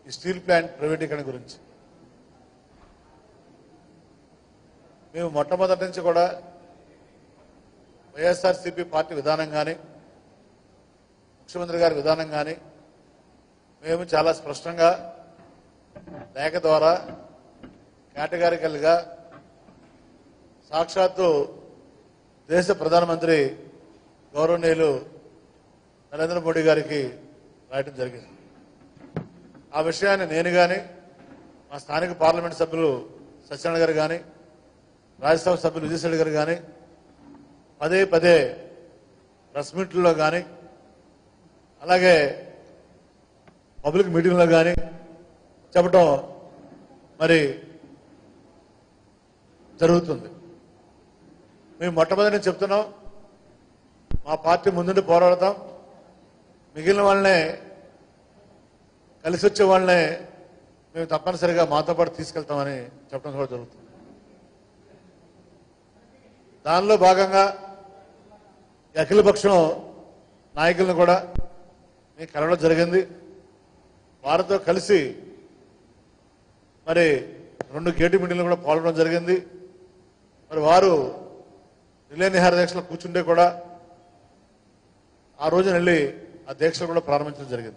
ఈ steel plant ప్రైవేటీకరణ గురించి మేము మొట్టమొదటి నుంచి కూడా వైఎస్ఆర్సీపీ పార్టీ విధానం కానీ ముఖ్యమంత్రి గారి విధానం కానీ మేము చాలా స్పష్టంగా లేఖ ద్వారా కేటగారికల్గా సాక్షాత్తు దేశ ప్రధానమంత్రి గౌరవనీయులు నరేంద్ర మోడీ గారికి రాయడం జరిగింది. ఆ విషయాన్ని నేను కానీ మా స్థానిక పార్లమెంట్ సభ్యులు సత్యనారాయణ గారు కానీ రాజ్యసభ సభ్యులు విజయసాయి గారు కానీ పదే పదే ప్రెస్ మీట్లో కానీ అలాగే పబ్లిక్ మీటింగ్లో కానీ చెప్పడం మరి జరుగుతుంది. మేము మొట్టమొదటి నుంచి చెప్తున్నాం, మా పార్టీ ముందుండి పోరాడతాం, మిగిలిన వాళ్ళనే కలిసి వచ్చే వాళ్ళనే మేము తప్పనిసరిగా మాతో పాటు తీసుకెళ్తామని చెప్పడం కూడా జరుగుతుంది. దానిలో భాగంగా అఖిలపక్షం నాయకులను కూడా మేము కలవడం జరిగింది. వారితో కలిసి మరి 2 గేటు మీటింగ్లు కూడా పాల్గొనడం జరిగింది. మరి వారు రిలే నిహార దీక్షలో కూర్చుంటే కూడా ఆ రోజున వెళ్ళి ఆ దీక్షలు కూడా ప్రారంభించడం జరిగింది.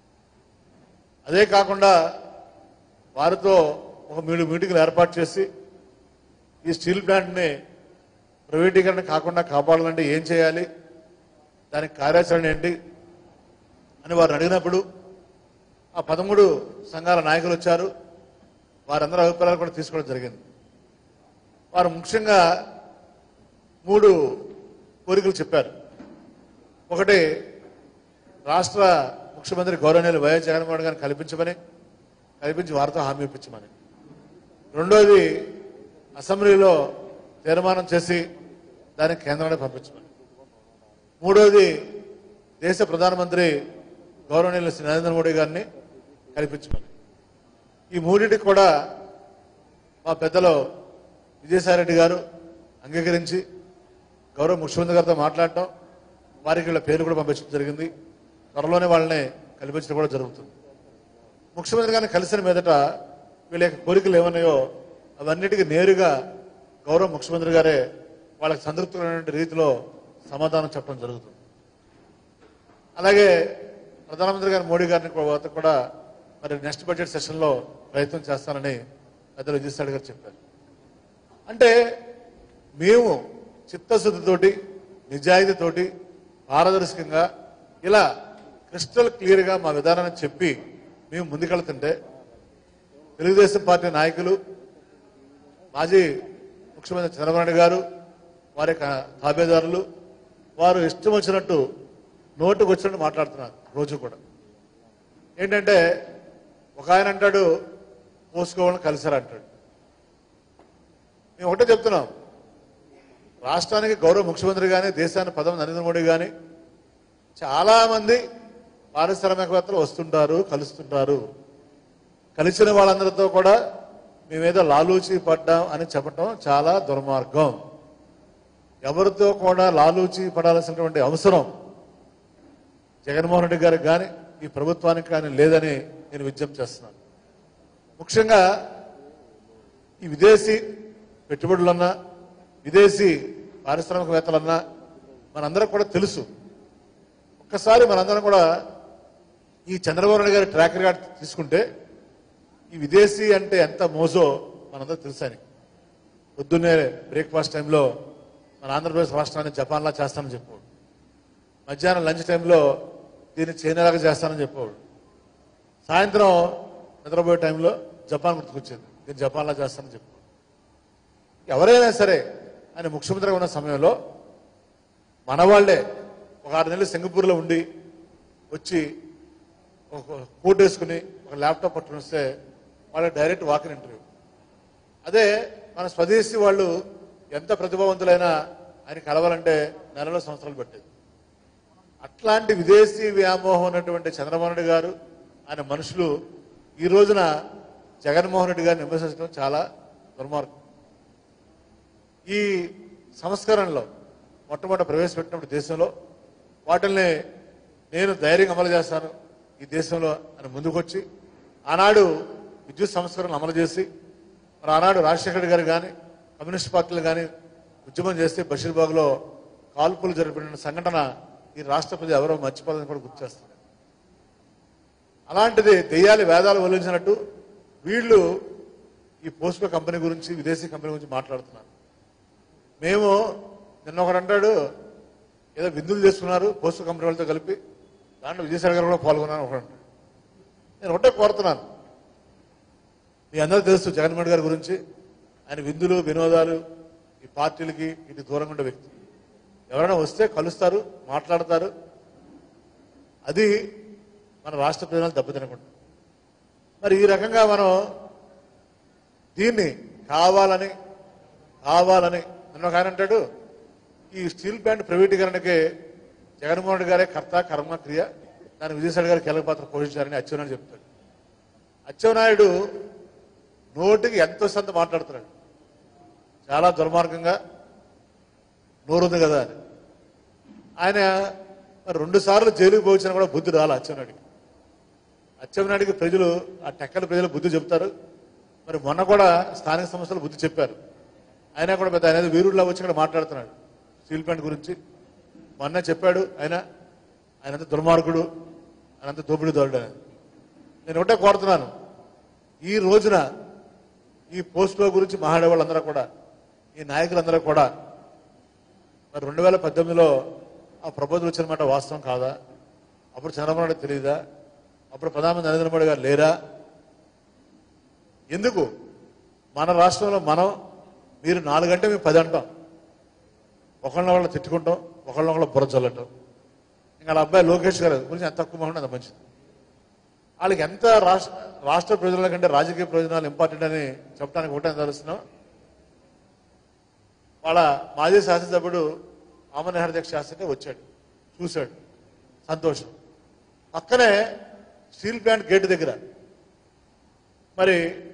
అదే కాకుండా వారితో ఒక 3 మీటింగ్లు ఏర్పాటు చేసి ఈ స్టీల్ ప్లాంట్ని ప్రైవేటీకరణ కాకుండా కాపాడాలంటే ఏం చేయాలి, దానికి కార్యాచరణ ఏంటి అని వారిని అడిగినప్పుడు ఆ 13 సంఘాల నాయకులు వచ్చారు. వారందరూ అభిప్రాయాలు కూడా తీసుకోవడం జరిగింది. వారు ముఖ్యంగా 3 కోరికలు చెప్పారు. ఒకటి, రాష్ట్ర ముఖ్యమంత్రి గౌరవనీయులు వైఎస్ జగన్మోహన్ గారిని కల్పించి వారితో హామీ ఇప్పించమని. రెండోది, అసెంబ్లీలో తీర్మానం చేసి దానికి కేంద్రానికి పంపించమని. మూడోది, దేశ ప్రధానమంత్రి గౌరవనీయులు శ్రీ నరేంద్ర మోడీ గారిని కల్పించమని. ఈ మూడింటికి కూడా మా పెద్దలు విజయసాయి రెడ్డి గారు అంగీకరించి గౌరవ ముఖ్యమంత్రి గారితో మాట్లాడటం, వారికి వీళ్ళ పేరు కూడా పంపించడం జరిగింది. త్వరలోనే వాళ్ళని కల్పించడం కూడా జరుగుతుంది. ముఖ్యమంత్రి గారిని కలిసిన మీదట వీళ్ళ యొక్క కోరికలు ఏమన్నాయో అవన్నిటికీ నేరుగా గౌరవ ముఖ్యమంత్రి గారే వాళ్ళకి సంతృప్తికరమైన రీతిలో సమాధానం చెప్పడం జరుగుతుంది. అలాగే ప్రధానమంత్రి గారు మోడీ గారిని కూడా మరి నెక్స్ట్ బడ్జెట్ సెషన్లో ప్రయత్నం చేస్తానని పెద్దలు విజయసాయి గారు చెప్పారు. అంటే మేము చిత్తశుద్ధితోటి, నిజాయితీతోటి, పారదర్శకంగా ఇలా క్రిస్టల్ క్లియర్గా మా విధానాన్ని చెప్పి మేము ముందుకెళ్తుంటే తెలుగుదేశం పార్టీ నాయకులు, మాజీ ముఖ్యమంత్రి చంద్రబాబు నాయుడు గారు, వారి యొక్క తాబేదారులు వారు ఇష్టం వచ్చినట్టు నోటుకు వచ్చినట్టు మాట్లాడుతున్నారు. రోజు కూడా ఏంటంటే ఒక ఆయన అంటాడు పోసుకోవాలని కలిసారు అంటాడు. మేము ఒకటే చెప్తున్నాం, రాష్ట్రానికి గౌరవ ముఖ్యమంత్రి కానీ దేశానికి ప్రధాని నరేంద్ర మోడీ కానీ చాలామంది పారిశ్రామికవేత్తలు వస్తుంటారు, కలుస్తుంటారు. కలిసిన వాళ్ళందరితో కూడా మేమేదో లాలూచి పడ్డాం అని చెప్పటం చాలా దుర్మార్గం. ఎవరితో కూడా లాలూచి పడాల్సినటువంటి అవసరం జగన్మోహన్ రెడ్డి గారికి కానీ ఈ ప్రభుత్వానికి కానీ లేదని నేను విజ్ఞప్తి చేస్తున్నాను. ముఖ్యంగా ఈ విదేశీ పెట్టుబడులన్నా, విదేశీ పారిశ్రామికవేత్తలన్నా మనందరం కూడా తెలుసు. ఒక్కసారి మనందరం కూడా ఈ చంద్రబాబు నాయుడు గారి ట్రాక్ రికార్డ్ తీసుకుంటే ఈ విదేశీ అంటే ఎంత మోజో మనందరూ తెలుసని. పొద్దున్నే బ్రేక్ఫాస్ట్ టైంలో మన ఆంధ్రప్రదేశ్ రాష్ట్రాన్ని జపాన్లా చేస్తానని చెప్పాడు. మధ్యాహ్నం లంచ్ టైంలో దీన్ని చైనాలాగా చేస్తానని చెప్పాడు. సాయంత్రం నిద్రపోయే టైంలో జపాన్ గుర్తుకొచ్చింది, దీన్ని జపాన్లా చేస్తానని చెప్పాడు. ఎవరైనా సరే ఆయన ముఖ్యమంత్రిగా ఉన్న సమయంలో మన వాళ్లే ఒక 6 నెలలు సింగపూర్లో ఉండి వచ్చి ఒక కోట్ వేసుకుని ఒక ల్యాప్టాప్ పట్టుకుని వస్తే వాళ్ళకి డైరెక్ట్ వాకిన్ ఇంటర్వ్యూ. అదే మన స్వదేశీ వాళ్ళు ఎంత ప్రతిభావంతులైనా ఆయన కలవాలంటే నెలలో సంవత్సరాలు పట్టేది. అట్లాంటి విదేశీ వ్యామోహం ఉన్నటువంటి చంద్రబాబు నాయుడు గారు ఆయన మనుషులు ఈ రోజున జగన్మోహన్ రెడ్డి గారిని విమర్శించడం చాలా దుర్మార్గం. ఈ సంస్కరణలో మొట్టమొదటి ప్రవేశపెట్టినప్పుడు దేశంలో వాటిల్ని నేను ధైర్యంగా అమలు చేస్తాను ఈ దేశంలో అని ముందుకొచ్చి ఆనాడు విద్యుత్ సంస్కరణలు అమలు చేసి మరి ఆనాడు రాజశేఖర రెడ్డి గారు కానీ కమ్యూనిస్ట్ పార్టీలు కానీ ఉద్యమం చేస్తే బషీర్బాగ్లో కాల్పులు జరిపిన సంఘటన ఈ రాష్ట్ర ప్రజలు ఎవరో మర్చిపోదని కూడా గుర్తు చేస్తారు. అలాంటిది దెయ్యాలు వేదాలు వల్లించినట్టు వీళ్ళు ఈ పోస్కో కంపెనీ గురించి విదేశీ కంపెనీ గురించి మాట్లాడుతున్నారు. మేము నిన్న ఒకడు అంటాడు ఏదో విందులు చేసుకున్నారు పోస్కో కంపెనీ వాళ్ళతో కలిపి, దాంట్లో విజయసాయి గారు కూడా పాల్గొన్నాను ఒకడు అంటాడు. నేను ఒకటే కోరుతున్నాను, మీ అందరూ తెలుసు జగన్మోహన్ రెడ్డి గారి గురించి, ఆయన విందులు వినోదాలు ఈ పార్టీలకి ఇటు దూరంగా ఉండే వ్యక్తి. ఎవరైనా వస్తే కలుస్తారు, మాట్లాడతారు. అది మన రాష్ట్ర ప్రజలను దెబ్బతినకుండా. మరి ఈ రకంగా మనం దీన్ని కావాలని నన్ను ఒక ఆయన అంటాడు, ఈ స్టీల్ ప్లాంట్ ప్రైవేటీకరణకి జగన్మోహన్ రెడ్డి గారే కర్త కర్మ క్రియ, దాని విజయసాయి గారు కీలక పాత్ర పోషించారని అచ్చెన్నాయుడు చెప్తాడు. అచ్చెన్నాయుడు నోటికి ఎంతో సంత మాట్లాడుతున్నాడు, చాలా దుర్మార్గంగా నోరుంది కదా అని. ఆయన మరి 2 సార్లు జైలుకు పోవచ్చినా కూడా బుద్ధి రాలి అచ్చెన్నాయుడికి ప్రజలు, ఆ టెక్కల ప్రజలు బుద్ధి చెప్తారు. మరి మొన్న కూడా స్థానిక సంస్థలు బుద్ధి చెప్పారు. అయినా కూడా పెద్ద ఆయన వీరుడిలా వచ్చి ఇక్కడ మాట్లాడుతున్నాడు స్టీల్ ప్లాంట్ గురించి. మొన్న చెప్పాడు ఆయనంత దుర్మార్గుడు, ఆయనంత దోపిడీదారుడు అని. నేను ఒకటే కోరుతున్నాను, ఈ రోజున ఈ పోస్టుల గురించి మాట్లాడే వాళ్ళందరూ కూడా, ఈ నాయకులందరూ కూడా మరి 2018లో ఆ ప్రపోజల్ వచ్చిన మాట వాస్తవం కాదా? అప్పుడు చంద్రబాబు నాయుడు తెలియదా? అప్పుడు ప్రధానమంత్రి నరేంద్ర మోడీ గారు లేరా? ఎందుకు మన రాష్ట్రంలో మీరు 4 అంటే మేము 10 అంటాం, ఒకళ్ళని వాళ్ళు తిట్టుకుంటాం, ఒకళ్ళని బుర్ర చల్లటం. ఇంకా వాళ్ళ అబ్బాయి లోకేష్ గారు గురించి ఎంత తక్కువ మాట్లాడినా అంత మంచిది. వాళ్ళకి ఎంత రాష్ట్ర ప్రయోజనాల కంటే రాజకీయ ప్రయోజనాలు ఇంపార్టెంట్ అని చెప్పడానికి ఒకటే తెలుస్తున్నాం. వాళ్ళ మాజీ శాసనసభ్యుడు ఆమనహర్ దీక్ష శాస్త్రి వచ్చాడు, చూశాడు, సంతోషం. పక్కనే స్టీల్ ప్లాంట్ గేట్ దగ్గర మరి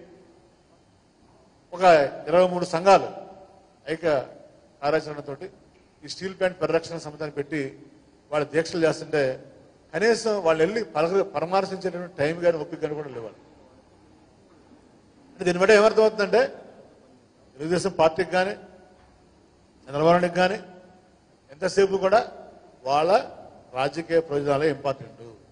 ఒక 23 సంఘాలు ఐక్య కార్యాచరణతోటి ఈ స్టీల్ ప్లాంట్ పరిరక్షణ సమితిని పెట్టి వాళ్ళు దీక్షలు చేస్తుంటే కనీసం వాళ్ళు వెళ్ళి పరామర్శించేటువంటి టైం కానీ ఒప్పిక కానీ కూడా లేవాలి. అంటే దీన్ని బట్టి ఏమర్థమవుతుందంటే తెలుగుదేశం పార్టీకి కానీ చంద్రబాబు నాయుడుకి కానీ ఎంతసేపు కూడా వాళ్ళ రాజకీయ ప్రయోజనాలే ఇంపార్టెంట్.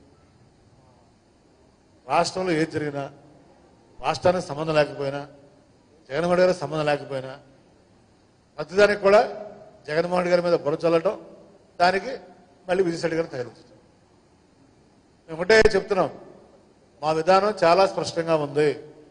రాష్ట్రంలో ఏది జరిగినా, రాష్ట్రానికి సంబంధం లేకపోయినా, జగన్మోహన్ రెడ్డి గారికి సంబంధం లేకపోయినా, ప్రతిదానికి కూడా జగన్మోహన్ రెడ్డి గారి మీద బుర్ర చల్లటం, దానికి మళ్ళీ విజయసాయి గారిని తగిలించడం. మేము ఒకటే చెప్తున్నాం, మా విధానం చాలా స్పష్టంగా ఉంది.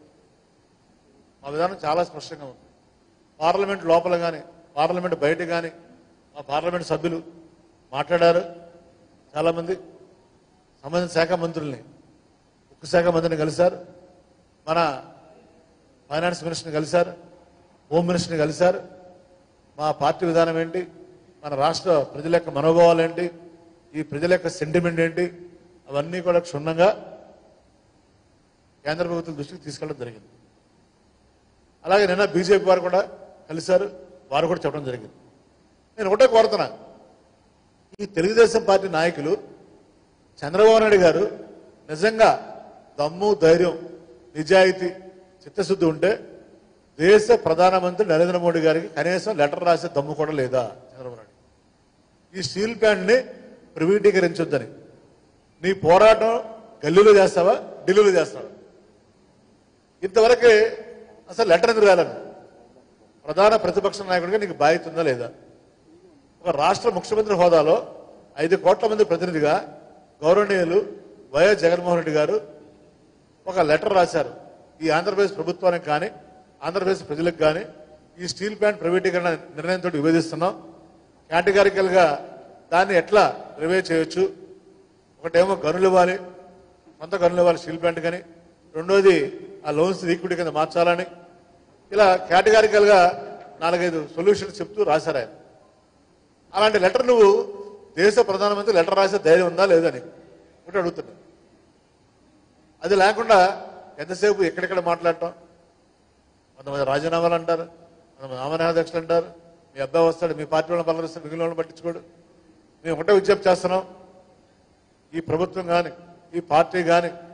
పార్లమెంట్ లోపల కానీ పార్లమెంట్ బయట కానీ మా పార్లమెంట్ సభ్యులు మాట్లాడారు. చాలామంది సంబంధిత శాఖ మంత్రుల్ని, ఉక్కు శాఖ మంత్రిని కలిశారు, మన ఫైనాన్స్ మినిస్టర్ని కలిశారు, హోమ్ మినిస్టర్ని కలిశారు. మా పార్టీ విధానం ఏంటి, మన రాష్ట్ర ప్రజల యొక్క మనోభావాలు ఏంటి, ఈ ప్రజల యొక్క సెంటిమెంట్ ఏంటి, అవన్నీ కూడా క్షుణ్ణంగా కేంద్ర ప్రభుత్వం దృష్టికి తీసుకెళ్ళడం జరిగింది. అలాగే నిన్న బీజేపీ వారు కూడా కలిశారు, వారు కూడా చెప్పడం జరిగింది. నేను ఒకటే కోరుతున్నా, ఈ తెలుగుదేశం పార్టీ నాయకులు చంద్రబాబు నాయుడు గారు నిజంగా దమ్ము, ధైర్యం, నిజాయితీ, చిత్తశుద్ధి ఉంటే దేశ ప్రధానమంత్రి నరేంద్ర మోడీ గారికి కనీసం లెటర్ రాసే దమ్ము కూడా లేదా చంద్రబాబు నాయుడు? ఈ స్టీల్ ప్లాంట్ని ప్రైవేటీకరించొద్దని నీ పోరాటం గల్లీలో చేస్తావా, ఢిల్లీలో చేస్తావా? ఇంతవరకే అసలు లెటర్ ఎందుకు రాలని ప్రధాన ప్రతిపక్ష నాయకుడిగా నీకు బాధ్యత ఉందా లేదా? ఒక రాష్ట్ర ముఖ్యమంత్రి హోదాలో 5 కోట్ల మంది ప్రతినిధిగా గౌరవనీయులు వైఎస్ జగన్మోహన్ రెడ్డి గారు ఒక లెటర్ రాశారు. ఈ ఆంధ్రప్రదేశ్ ప్రభుత్వానికి కానీ ఆంధ్రప్రదేశ్ ప్రజలకు కానీ ఈ స్టీల్ ప్లాంట్ ప్రైవేటీకరణ నిర్ణయంతో విభేదిస్తున్నాం, కేటగారికల్గా దాన్ని ఎట్లా రివైవ్ చేయొచ్చు, ఒకటేమో గనులు ఇవ్వాలి, సొంత గనులు ఇవ్వాలి స్టీల్ ప్లాంట్ కానీ, రెండోది ఆ లోన్స్ ఈక్విటీ కింద మార్చాలని, ఇలా కేటగారికల్గా 4-5 సొల్యూషన్స్ చెప్తూ రాశారు ఆయన. అలాంటి లెటర్ నువ్వు దేశ ప్రధానమంత్రి లెటర్ రాసే ధైర్యం ఉందా లేదా అని ఒకటి అడుగుతున్నా. అది లేకుండా ఎంతసేపు ఎక్కడెక్కడ మాట్లాడటం, కొంతమంది రాజీనామాలు అంటారు, కొంతమంది ఆమనాధ్యక్షులు అంటారు, మీ అబ్బాయి వస్తాడు, మీ పార్టీ వాళ్ళని పలకరిస్తాడు, మిగిలిన వాళ్ళని పట్టించుకోడు. మేము ఒకటే విజ్ఞప్తి చేస్తున్నాం, ఈ ప్రభుత్వం కానీ ఈ పార్టీ కానీ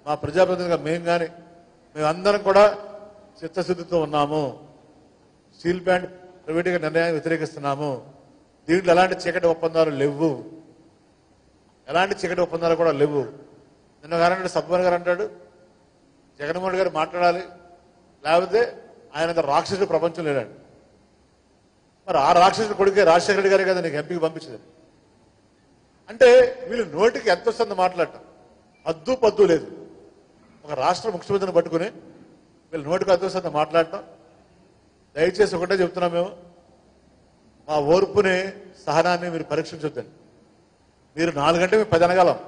మా ప్రజాప్రతినిధిగా మేమందరం కూడా చిత్తశుద్ధితో ఉన్నాము. స్టీల్ ప్లాంట్ ప్రైవేటుగా నిర్ణయాన్ని వ్యతిరేకిస్తున్నాము. దీంట్లో ఎలాంటి చీకటి ఒప్పందాలు లేవు, ఎలాంటి చీకటి ఒప్పందాలు కూడా లేవు. నిన్న గారు సబ్బన్ గారు అంటాడు జగన్మోహన్ రెడ్డి గారు మాట్లాడాలి, లేకపోతే ఆయన రాక్షసుడు ప్రపంచం లేడాడు. మరి ఆ రాక్షసుడు కొడుకే రాజశేఖర రెడ్డి గారే కదా నీకు ఎంపీకి పంపించింది. అంటే వీళ్ళు నోటికి ఎంత వస్తుందో మాట్లాడటం, హద్దు పద్దు లేదు. ఒక రాష్ట్ర ముఖ్యమంత్రిని పట్టుకుని వీళ్ళు నోటికి ఎంత వస్తుందో మాట్లాడటం. దయచేసి ఒకటే చెప్తున్నాం, మేము మా ఓర్పుని సహనాన్ని మీరు పరీక్షించొద్దండి. మీరు 4 గంటలు మేము 10 అనగలం.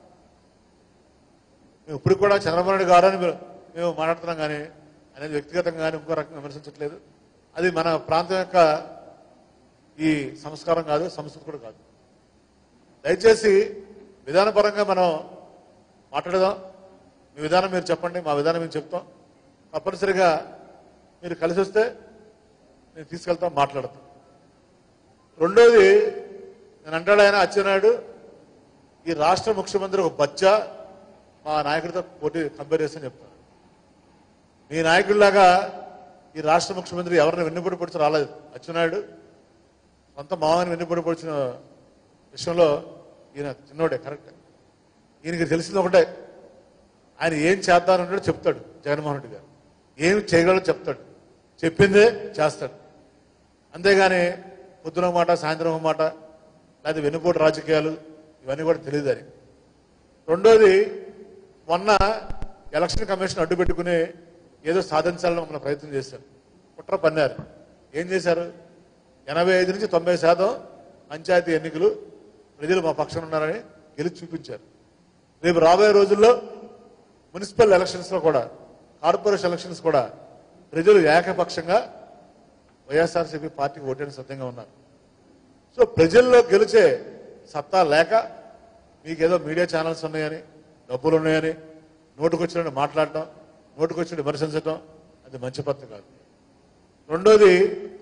మేము ఇప్పుడు కూడా చంద్రబాబు నాయుడు గారు అని మేము మాట్లాడుతున్నాం, కానీ అనేది వ్యక్తిగతంగా కానీ ఇంకో రకంగా విమర్శించట్లేదు. అది మన ప్రాంతం యొక్క ఈ సంస్కారం కాదు, సంస్కృతి కూడా కాదు. దయచేసి విధానపరంగా మనం మాట్లాడదాం. మీ విధానం మీరు చెప్పండి, మా విధానం మేము చెప్తాం. తప్పనిసరిగా మీరు కలిసి వస్తే నేను తీసుకెళ్తాం, మాట్లాడతాం. రెండోది నేను అంటాడు ఆయన అచ్చెన్నాయుడు ఈ రాష్ట్ర ముఖ్యమంత్రి ఒక బచ్చా మా నాయకుడితో పోటీ కంపేర్ చేస్తని చెప్తాను. మీ నాయకుడిలాగా ఈ రాష్ట్ర ముఖ్యమంత్రి ఎవరిని వెన్నుపోటు పొడిచి రాలేదు. అచ్చెన్నాయుడు సొంత మామని వెన్నుపోటు పొడిచిన విషయంలో ఈయన చిన్నోడే, కరెక్ట్. ఈయనకి తెలిసింది ఒకటే, ఆయన ఏం చేద్దానంటాడో చెప్తాడు. జగన్మోహన్ రెడ్డి గారు ఏం చేయగలడో చెప్తాడు, చెప్పిందే చేస్తాడు. అంతేగాని పొద్దున మాట సాయంత్రం మాట లేదా వెన్నుపోటు రాజకీయాలు ఇవన్నీ కూడా తెలియదు అని. రెండోది మొన్న ఎలక్షన్ కమిషన్ అడ్డు పెట్టుకుని ఏదో సాధించాలని మమ్మల్ని ప్రయత్నం చేశారు, కుట్ర పన్నారు. ఏం చేశారు? 85 నుంచి 90% పంచాయతీ ఎన్నికలు ప్రజలు మా పక్షాన ఉన్నారని గెలిచి చూపించారు. రేపు రాబోయే రోజుల్లో మున్సిపల్ ఎలక్షన్స్లో కూడా, కార్పొరేషన్ ఎలక్షన్స్ కూడా ప్రజలు ఏకపక్షంగా వైఎస్ఆర్సీపీ పార్టీకి ఓటేయడానికి సిద్ధంగా ఉన్నారు. సో ప్రజల్లో గెలిచే సత్తా లేక మీకేదో మీడియా ఛానల్స్ ఉన్నాయని, డబ్బులు ఉన్నాయని నోటుకొచ్చినట్టు మాట్లాడటం, నోటుకొచ్చి విమర్శించడం అది మంచి పద్ధతి కాదు. రెండోది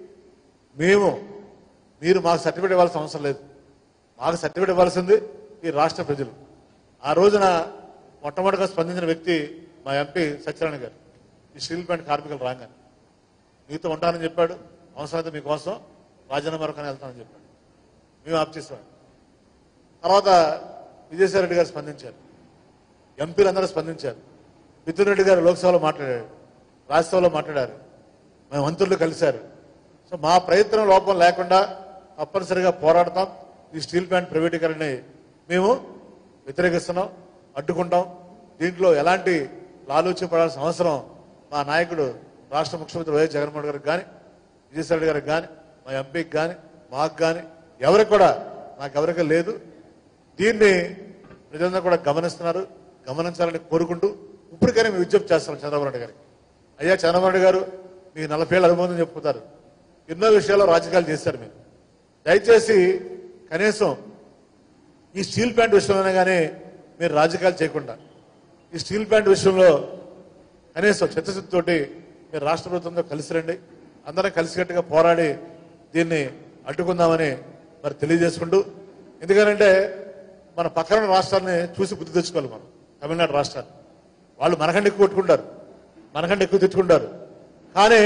మీరు మాకు సర్టిఫికేట్ ఇవ్వాల్సిన అవసరం లేదు. మాకు సర్టిఫికేట్ ఇవ్వాల్సింది ఈ రాష్ట్ర ప్రజలు. ఆ రోజున మొట్టమొదటిగా స్పందించిన వ్యక్తి మా ఎంపీ సత్యనారాయణ గారు. ఈ స్టీల్ ప్లాంట్ కార్మికులు రాగానే మీతో ఉంటానని చెప్పాడు, అవసరమైతే మీకోసం రాజీనామా వరకు వెళ్తానని చెప్పాడు. మేము ఆప్ చేసాం. తర్వాత విజయసాయి రెడ్డి గారు స్పందించారు, ఎంపీలందరూ స్పందించారు. మిథున్ రెడ్డి గారు లోక్సభలో మాట్లాడారు, రాజ్యసభలో మాట్లాడారు, మేము మంత్రులు కలిశారు. సో మా ప్రయత్నం లోపం లేకుండా తప్పనిసరిగా పోరాడతాం. ఈ స్టీల్ ప్లాంట్ ప్రైవేటీకరణని మేము వ్యతిరేకిస్తున్నాం, అడ్డుకుంటాం. దీంట్లో ఎలాంటి లాలూచి పడాల్సిన అవసరం మా నాయకుడు రాష్ట్ర ముఖ్యమంత్రి వైఎస్ జగన్మోహన్ గారికి కానీ, విజయసాయి రెడ్డి గారికి కానీ, మా ఎంపీకి కానీ, మాకు కానీ ఎవరికి కూడా నాకెవరికీ లేదు. దీన్ని ప్రజలందరూ కూడా గమనిస్తున్నారు, గమనించాలని కోరుకుంటూ ఇప్పటికైనా మేము విజ్ఞప్తి చేస్తాం చంద్రబాబు నాయుడు గారికి. అయ్యా చంద్రబాబు నాయుడు గారు మీకు 40 ఏళ్ళ అనుభవం చెప్పుతారు, ఎన్నో విషయాల్లో రాజకీయాలు చేశారు. మీరు దయచేసి కనీసం ఈ స్టీల్ ప్లాంట్ విషయంలోనే కానీ మీరు రాజకీయాలు చేయకుండా ఈ స్టీల్ ప్లాంట్ విషయంలో కనీసం చిత్తశుద్ధితోటి మీరు రాష్ట్ర ప్రభుత్వంతో కలిసి రండి. అందరం కలిసికట్టుగా పోరాడి దీన్ని అడ్డుకుందామని మరి తెలియజేసుకుంటూ, ఎందుకంటే మన పక్కన రాష్ట్రాన్ని చూసి బుద్ధి తెచ్చుకోవాలి. మనం తమిళనాడు రాష్ట్రాన్ని వాళ్ళు మనకంటే ఎక్కువ కొట్టుకుంటారు, మనకంటే ఎక్కువ తెచ్చుకుంటారు. కానీ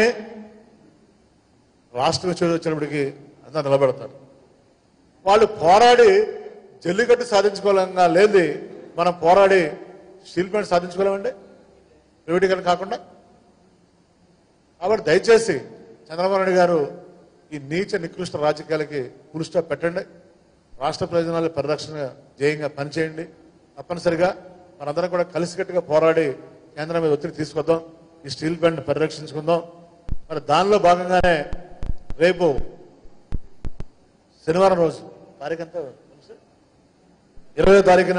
రాష్ట్రం వచ్చినప్పటికీ అంతా నిలబెడతారు. వాళ్ళు పోరాడి జల్లికట్టు సాధించుకోవాలంగా లేదు, మనం పోరాడి స్టీల్ ప్లాంట్ సాధించుకోలేమండి ప్రైవేటీకరణ కాకుండా. కాబట్టి దయచేసి చంద్రబాబు నాయుడు గారు ఈ నీచ నికృష్ట రాజకీయాలకి ఫుల్ స్టాప్ పెట్టండి. రాష్ట్ర ప్రయోజనాల పరిరక్షణ ధ్యేయంగా పనిచేయండి. తప్పనిసరిగా మనందరం కూడా కలిసికట్టుగా పోరాడి కేంద్రం మీద ఒత్తిడి తీసుకొద్దాం, ఈ స్టీల్ ప్లాంట్ పరిరక్షించుకుందాం. మరి దానిలో భాగంగానే రేపు శనివారం రోజు తారీఖు ఎంత 20వ తారీఖున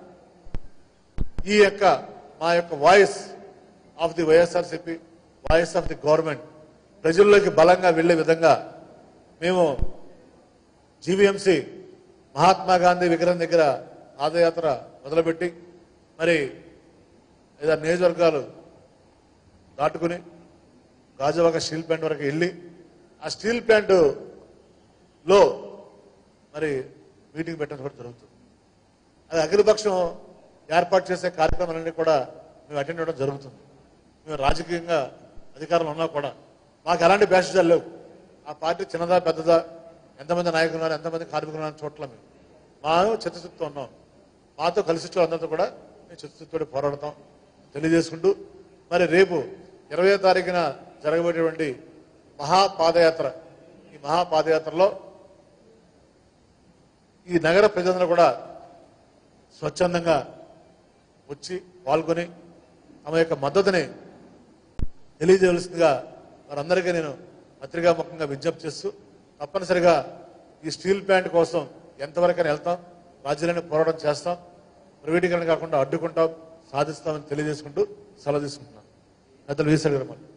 ఈ యొక్క మా యొక్క voice of the YSRCP, voice of the government ప్రజల్లోకి బలంగా వెళ్లే విధంగా మేము జీవీఎంసీ మహాత్మా గాంధీ విగ్రహం దగ్గర పాదయాత్ర మొదలుపెట్టి మరి 5 నియోజకవర్గాలు దాటుకుని గాజువాక స్టీల్ ప్లాంట్ వరకు వెళ్ళి ఆ స్టీల్ ప్లాంట్లో మరి మీటింగ్ పెట్టడం కూడా జరుగుతుంది. అది అఖిలపక్షం ఏర్పాటు చేసే కార్యక్రమాలన్నీ కూడా మేము అటెండ్ అవ్వడం జరుగుతుంది. మేము రాజకీయంగా అధికారంలో ఉన్నా కూడా మాకు ఎలాంటి బ్యాషెస్ లేవు. ఆ పార్టీ చిన్నదా పెద్దదా, ఎంతమంది నాయకులు ఉన్నారు, ఎంతమంది కార్మికులు ఉన్నారు చోట్ల మేము చిత్తశుద్ధితో ఉన్నాం. మాతో కలిసి వచ్చే అందరితో కూడా మేము చిత్తశుద్ధితో పోరాడతాం తెలియజేసుకుంటూ, మరి రేపు 20వ తారీఖున జరగబోయేటువంటి మహాపాదయాత్ర, ఈ మహాపాదయాత్రలో ఈ నగర ప్రజలందరూ కూడా స్వచ్ఛందంగా వచ్చి పాల్గొని తమ యొక్క మద్దతుని తెలియజేయవలసిందిగా వారందరికీ నేను పత్రికాముఖంగా విజ్ఞప్తి చేస్తూ, తప్పనిసరిగా ఈ స్టీల్ ప్లాంట్ కోసం ఎంతవరకైనా వెళ్తాం, రాజ్యాలను పోరాటం చేస్తాం, ప్రైవేటీకరణ కాకుండా అడ్డుకుంటాం, సాధిస్తామని తెలియజేసుకుంటూ సెలవు తీసుకుంటున్నాను. పెద్దలు వీసారు గారు.